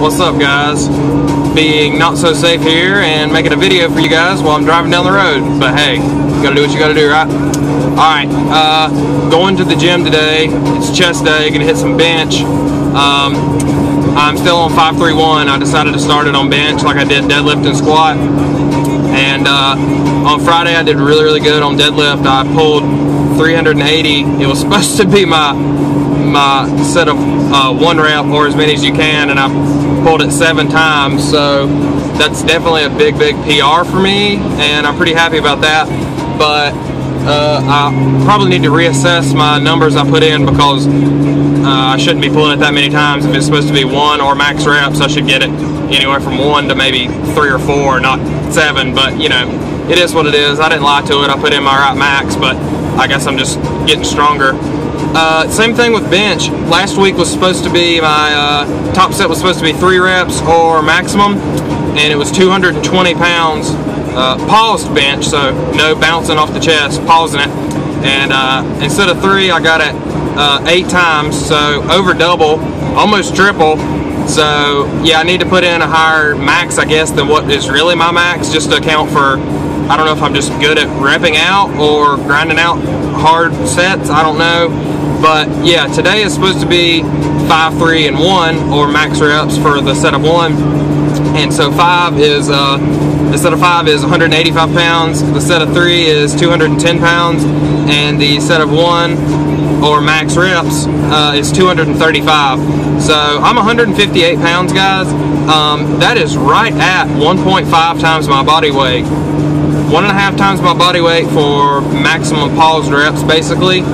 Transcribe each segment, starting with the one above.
What's up, guys? Being not so safe here and making a video for you guys while I'm driving down the road. But hey, you gotta do what you gotta do, right? Alright, going to the gym today. It's chest day, gonna hit some bench. I'm still on 531. I decided to start it on bench like I did deadlift and squat. And on Friday I did really good on deadlift. I pulled 380. It was supposed to be my set of 1 rep or as many as you can, and I pulled it 7 times, so that's definitely a big PR for me, and I'm pretty happy about that. But I probably need to reassess my numbers I put in, because I shouldn't be pulling it that many times. If it's supposed to be 1 or max reps, I should get it anywhere from 1 to maybe 3 or 4, not 7. But you know, it is what it is. I didn't lie to it. I put in my right max, but I guess I'm just getting stronger. Same thing with bench. Last week was supposed to be my top set was supposed to be 3 reps or maximum, and it was 220 pounds paused bench, so no bouncing off the chest, pausing it. And instead of 3, I got it 8 times, so over double, almost triple. So yeah, I need to put in a higher max, I guess, than what is really my max, just to account for, I don't know if I'm just good at repping out or grinding out hard sets, I don't know. But yeah, today is supposed to be 5, 3, and 1, or max reps for the set of 1. And so 5 is, the set of 5 is 185 pounds, the set of 3 is 210 pounds, and the set of 1, or max reps, is 235. So I'm 158 pounds, guys. That is right at 1.5 times my body weight. 1.5 times my body weight for maximum paused reps, basically.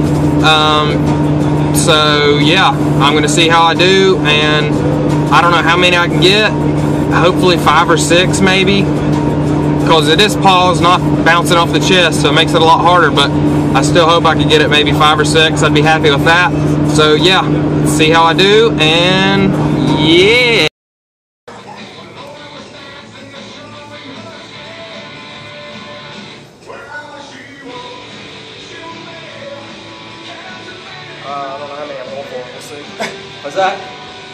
So yeah, I'm gonna see how I do, and I don't know how many I can get. Hopefully 5 or 6 maybe, because it is paused, not bouncing off the chest, so it makes it a lot harder. But I still hope I can get it maybe 5 or 6. I'd be happy with that. So yeah, see how I do, and yeah. I don't know how many I'm going for. We'll see. What's that?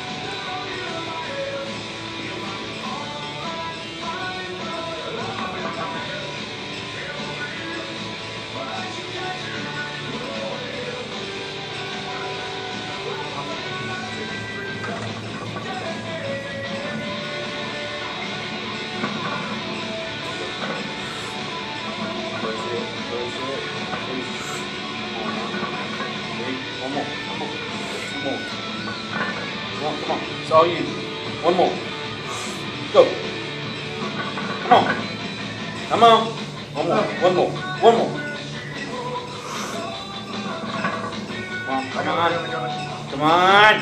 Come on, it's all you. 1 more. Go. Come on. Come on. 1 more. 1 more. 1 more. Come on. Come on.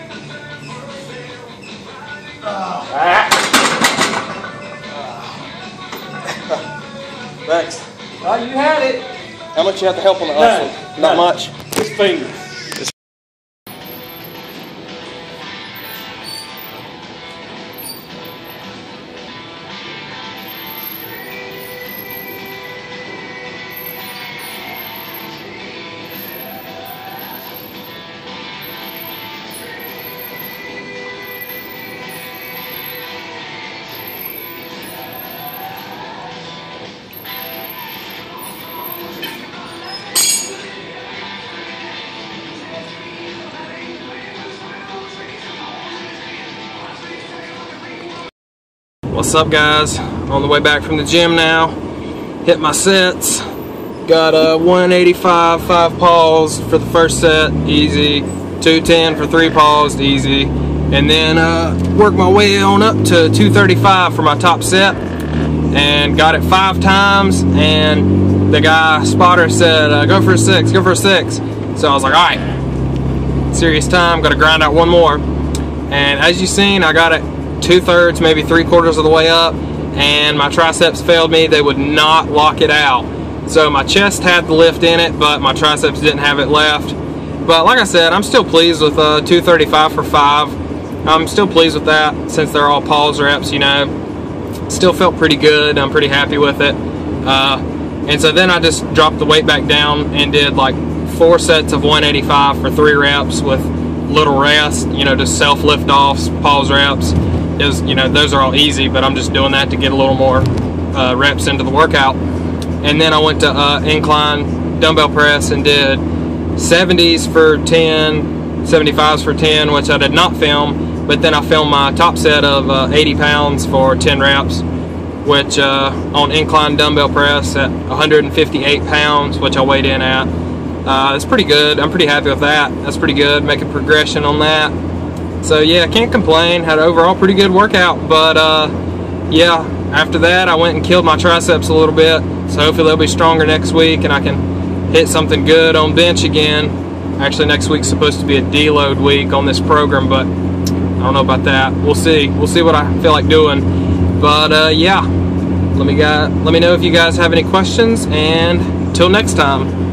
Thanks. Oh, you had it. How much you have to help on the hustle? Not much. Just fingers. What's up, guys? On the way back from the gym now. Hit my sets. Got a 185, 5 paused for the first set, easy. 210 for 3 paused, easy. And then worked my way on up to 235 for my top set, and got it 5 times. And the guy spotter said, "Go for a 6, go for a 6." So I was like, all right, serious time. Got to grind out 1 more. And as you've seen, I got it 2/3, maybe 3/4 of the way up, and my triceps failed me. They would not lock it out. So my chest had the lift in it, but my triceps didn't have it left. But like I said, I'm still pleased with 235 for 5. I'm still pleased with that, since they're all pause reps, you know. Still felt pretty good. I'm pretty happy with it. And so then I just dropped the weight back down and did like 4 sets of 185 for 3 reps with little rest, you know, just self lift offs, pause reps. Is, you know, those are all easy, but I'm just doing that to get a little more reps into the workout. And then I went to Incline Dumbell Press and did 70s for 10, 75s for 10, which I did not film, but then I filmed my top set of 80 pounds for 10 reps, which on Incline Dumbell Press at 158 pounds, which I weighed in at. It's pretty good. I'm pretty happy with that. That's pretty good, making progression on that. So yeah, can't complain. Had an overall pretty good workout, but yeah, after that I went and killed my triceps a little bit, so hopefully they'll be stronger next week and I can hit something good on bench again. Actually, next week's supposed to be a deload week on this program, but I don't know about that. We'll see what I feel like doing. But yeah, let me know if you guys have any questions, and till next time.